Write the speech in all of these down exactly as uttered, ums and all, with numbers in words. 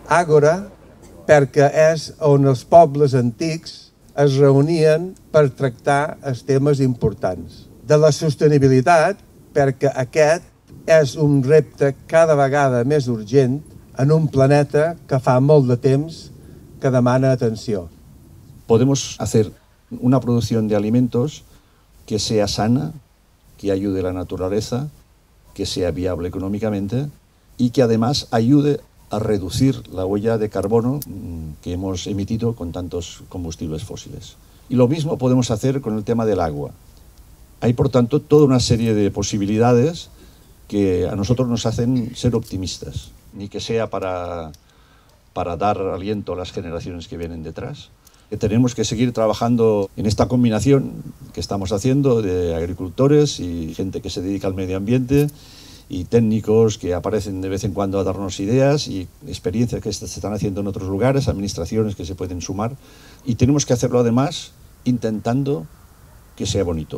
Àgora perquè és on els pobles antics es reunien per tractar els temes importants. De la sostenibilitat, perquè aquest és un repte cada vegada més urgent en un planeta que fa molt de temps que demana atenció. Podemos hacer una producción de alimentos que sea sana, que ayude a la naturaleza, que sea viable económicamente y que además ayude a reducir la huella de carbono que hemos emitido con tantos combustibles fósiles. Y lo mismo podemos hacer con el tema del agua. Hay, por tanto, toda una serie de posibilidades que a nosotros nos hacen ser optimistas, ni que sea para, para dar aliento a las generaciones que vienen detrás. Que tenemos que seguir trabajando en esta combinación que estamos haciendo de agricultores y gente que se dedica al medio ambiente y técnicos que aparecen de vez en cuando a darnos ideas y experiencias que se están haciendo en otros lugares, administraciones que se pueden sumar, y tenemos que hacerlo además intentando que sea bonito.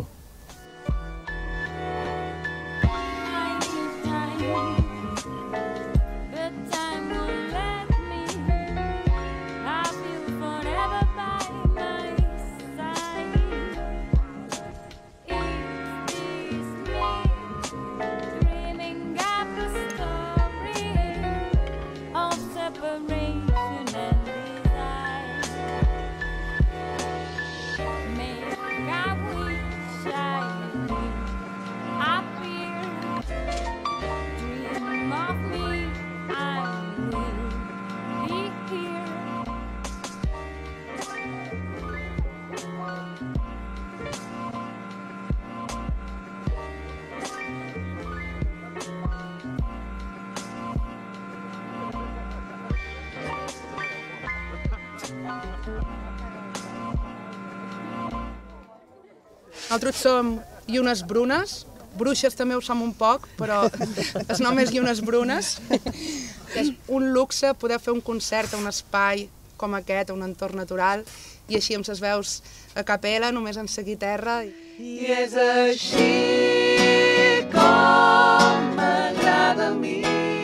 Nosaltres som llunes brunes, bruixes també ho som un poc, però el nom és Llunes Brunes. És un luxe poder fer un concert a un espai com aquest, a un entorn natural, i així amb les veus a capella, només en seguir terra. I és així com m'agrada a mi,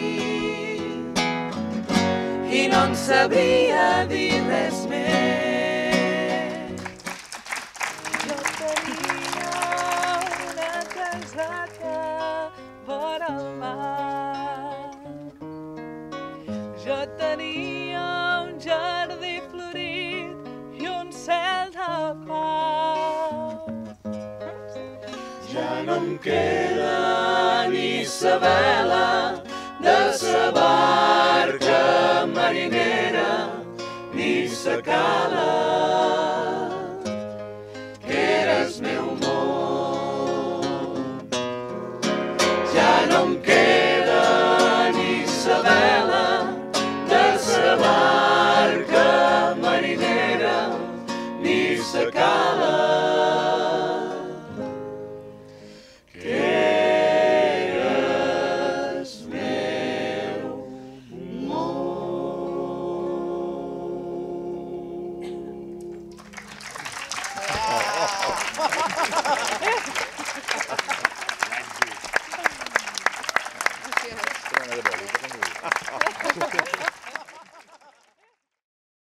i no en sabria dir res més. Jo tenia una caseta vora el mar, jo tenia un jardí florit i un cel de pau. Ja no em queda ni sa vela de sa barca marinera, ni sa cala